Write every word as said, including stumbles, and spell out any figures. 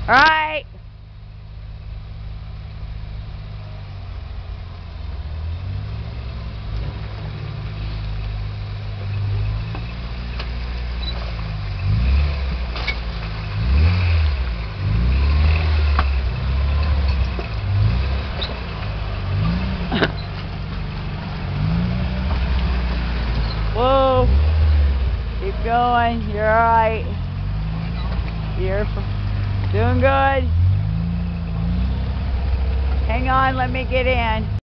Alright. Whoa. Keep going. You're alright. You're doing good. Hang on, let me get in.